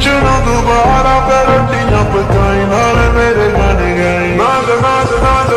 चलो दोबारा पे रोटियां पकाई नाल मेरे गाने गाई नाच नाच नाच